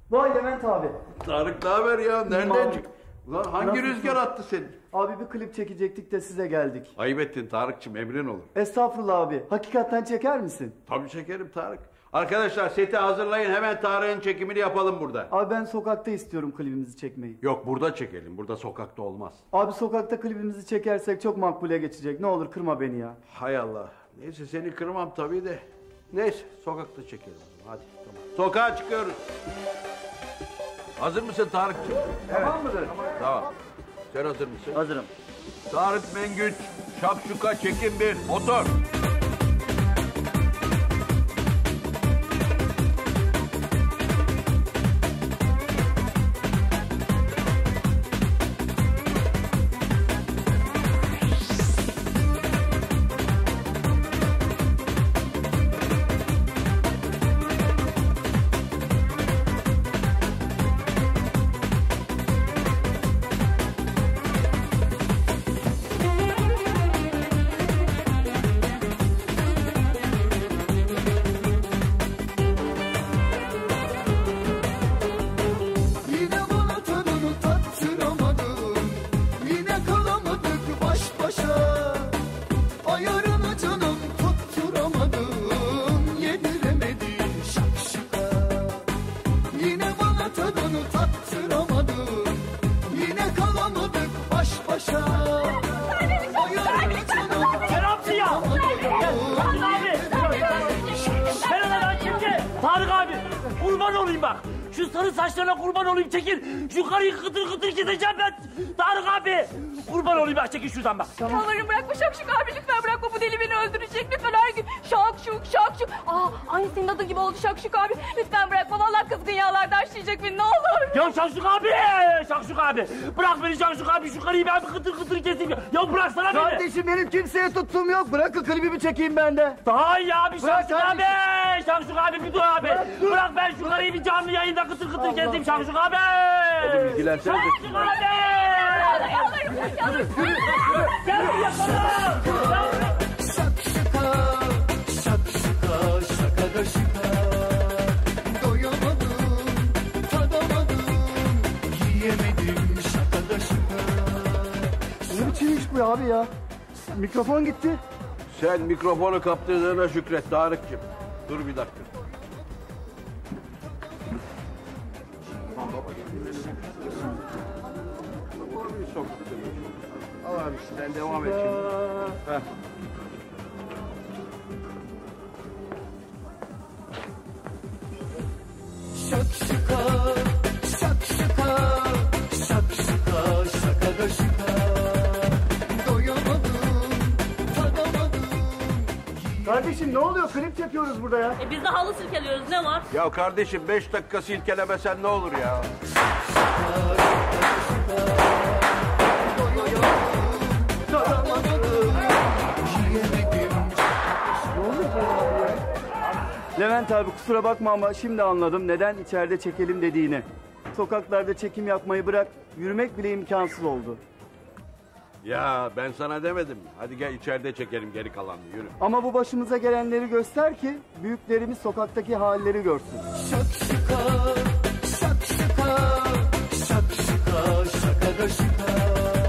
Vay Levent abi. Tarık ne haber ya? Nereden çık? Ulan hangi Nasılsın? rüzgar attı seni? Abi bir klip çekecektik de size geldik. Ayıp ettin Tarık'cığım, emrin olur. Estağfurullah abi. Hakikaten çeker misin? Tabii çekerim Tarık. Arkadaşlar seti hazırlayın, hemen Tarık'ın çekimini yapalım burada. Abi ben sokakta istiyorum klibimizi çekmeyi. Yok burada çekelim, burada sokakta olmaz. Abi sokakta klibimizi çekersek çok makbule geçecek. Ne olur kırma beni ya. Hay Allah. Neyse seni kırmam tabii de. Neyse sokakta çekelim. Hadi tamam. Sokağa çıkıyoruz. Hazır mısın Tarık'cığım? Tamam mıdır? Tamam. Sen hazır mısın? Hazırım. Tarık Mengüç, Şakşuka çekim 1, motor. Tarık abi kurban olayım bak. Şu sarı saçlarına kurban olayım çekil. Şu karıyı kıtır kıtır keseceğim ben. Tarık abi kurban olayım bak çekil şuradan bak. Yalvarırım bırakma Şakşuk abi lütfen bırakma bu deli beni öldürecek lütfen her gün. Şakşuk Şakşuk. Aa aynı senin adın gibi oldu Şakşuk abi. Lütfen bırakma vallahi kızgın yağlarda aşlayacak beni ne olur. Ya Şakşuk abi. Şakşuk abi. Bırak beni Şakşuk abi şu karıyı ben bir kıtır kıtır keseyim. Ya bıraksana beni. Kardeşim benim kimseye tuttuğum yok. Bırakın klibimi çekeyim ben de. Daha iyi abi Bırak Şakşuk abi. Şakşuk abi bir dur abi. Bırak. Ben şu karıyı bir canlı yayında kıtır kıtır keseyim Şakşuk abi. Oğlum ilgilensene de. Şakşuk abi. Gel yapalım. Şakşuka, şakşuka, şaka da şıka. Doyamadım, tadamadım, yiyemedim şaka da şıka. Ne biçim iş bu abi ya? Mikrofon gitti. Sen mikrofonu kaptırdığına şükret Tarık'cığım. Dur bir dakika. Al abi sen devam et şimdi. Heh. Şakşuka, şakşuka, şakşuka, şaka da şıka. Doyamadım, tadamadım. Kardeşim ne oluyor? Klip çekiyoruz burada ya. Biz de halı sirkeliyoruz ne var? Ya kardeşim 5 dakika silkelemesen ne olur ya? Levent abi kusura bakma ama şimdi anladım neden içeride çekelim dediğini. Sokaklarda çekim yapmayı bırak, yürümek bile imkansız oldu. Ya ben sana demedim mi? Hadi gel içeride çekelim geri kalanını yürü. Ama bu başımıza gelenleri göster ki büyüklerimiz sokaktaki halleri görsün. Şakşuka,